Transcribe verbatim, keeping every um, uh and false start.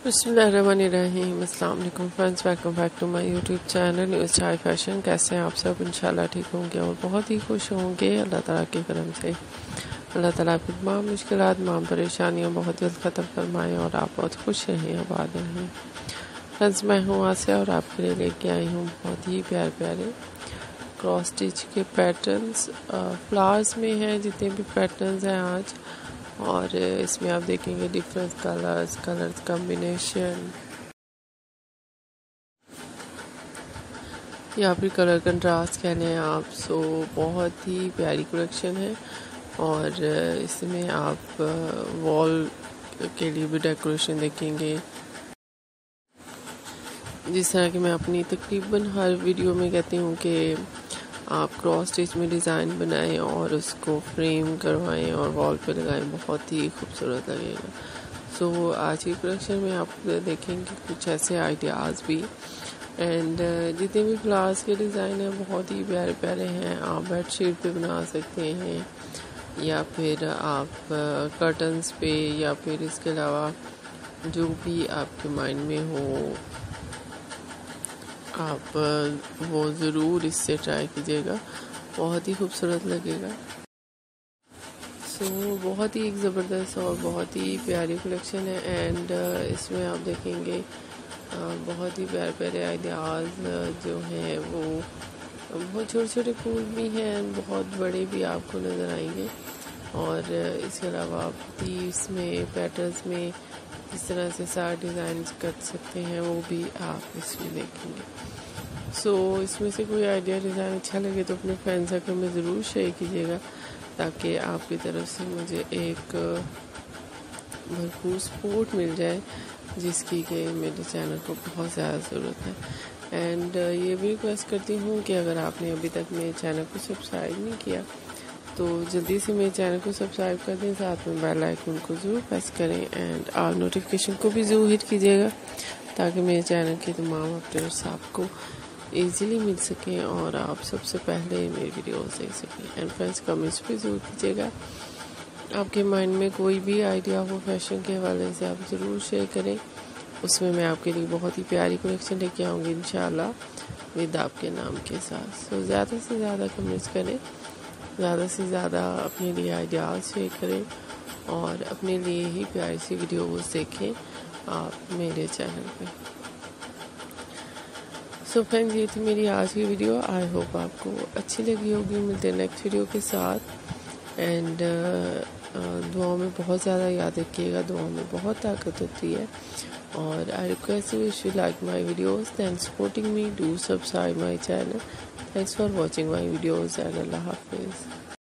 بسم اللہ الرحمن الرحیم۔ السلام علیکم friends, welcome back to my YouTube channel news chai fashion. کیسے ہیں آپ سب؟ انشاءاللہ ٹھیک ہوں گے اور بہت ہی خوش ہوں گے اللہ تعالیٰ کے کرم سے۔ اللہ تعالیٰ کی تمام مشکلات، تمام پریشانیاں بہت جلد ختم فرمائیں اور آپ بہت خوش رہیں، آباد رہیں۔ فرینڈز، میں ہوں آسیہ اور آپ کے لیے لے کے آئی ہوں بہت ہی پیارے پیارے کراس سٹچ کے پیٹرنز۔ فلاورز میں ہیں جتنے بھی پیٹرنز ہیں آج، اور اس میں آپ دیکھیں گے ڈفرینٹ کلرز کلرز کمبینیشن یا پھر کلر کنٹراسٹ کہنے ہیں آپ۔ سو بہت ہی پیاری کلیکشن ہے، اور اس میں آپ وال کے لیے بھی ڈیکوریشن دیکھیں گے، جس طرح کہ میں اپنی تقریباً ہر ویڈیو میں کہتی ہوں کہ آپ کراس سٹچ میں ڈیزائن بنائیں اور اس کو فریم کروائیں اور وال پہ لگائیں، بہت ہی خوبصورت لگے گا۔ سو آج کی کلیکشن میں آپ دیکھیں گے کچھ ایسے آئیڈیاز بھی، اینڈ جتنے بھی فلاورز کے ڈیزائن ہیں بہت ہی پیارے پیارے ہیں۔ آپ بیڈ شیٹ پہ بنا سکتے ہیں، یا پھر آپ کرٹنز پہ، یا پھر اس کے علاوہ جو بھی آپ کے مائنڈ میں ہو آپ وہ ضرور اس سے ٹرائی کیجیے گا، بہت ہی خوبصورت لگے گا۔ سو بہت ہی ایک زبردست اور بہت ہی پیاری کلیکشن ہے، اینڈ اس میں آپ دیکھیں گے بہت ہی پیارے پیارے آئیڈیاز جو ہیں، وہ بہت چھوٹے چھوٹے پھول بھی ہیں، بہت بڑے بھی آپ کو نظر آئیں گے، اور اس کے علاوہ آپ تیس میں پیٹرنز میں اس طرح سے سارے ڈیزائنز کر سکتے ہیں، وہ بھی آپ اس میں دیکھیں گے۔ سو اس میں سے کوئی آئیڈیا ڈیزائن اچھا لگے تو اپنے فرینڈ سرکل میں ضرور شیئر کیجیے گا، تاکہ آپ کی طرف سے مجھے ایک بھرپور سپورٹ مل جائے، جس کی کہ میرے چینل کو بہت زیادہ ضرورت ہے۔ اینڈ یہ بھی ریکویسٹ کرتی ہوں کہ اگر آپ نے ابھی تک میرے چینل کو سبسکرائب نہیں کیا تو جلدی سے میرے چینل کو سبسکرائب کر دیں، ساتھ میں بیل آئیکن کو ضرور پریس کریں، اینڈ آل نوٹیفیکیشن کو بھی ضرور ہٹ کیجیے گا، تاکہ میرے چینل کے تمام اپڈیٹس آپ کو ایزیلی مل سکیں اور آپ سب سے پہلے میری ویڈیوز دیکھ سکیں۔ اینڈ فرینڈس، کمنٹس بھی ضرور کیجیے گا، آپ کے مائنڈ میں کوئی بھی آئیڈیا ہو فیشن کے حوالے سے آپ ضرور شیئر کریں، اس میں میں آپ کے لیے بہت ہی پیاری کلیکشن لے کے آؤں گی انشاءاللہ، ود آپ کے نام کے ساتھ۔ سو زیادہ سے زیادہ کمنٹس کریں، زیادہ سے زیادہ اپنے لیے آئیڈیاز شیئر کریں، اور اپنے لیے ہی پیاری سی ویڈیوز دیکھیں آپ میرے چینل پہ۔ سو فرینڈز، یہ تھی میری آج کی ویڈیو، آئی ہوپ آپ کو اچھی لگی ہوگی۔ ملتے ہیں نیکسٹ ویڈیو کے ساتھ، اینڈ دعاؤں میں بہت زیادہ یاد رکھیے گا، دعاؤں میں بہت طاقت ہوتی ہے، اور I request you if you like my videos then supporting me, do subscribe my channel. Thanks for watching my videos, and اللہ حافظ۔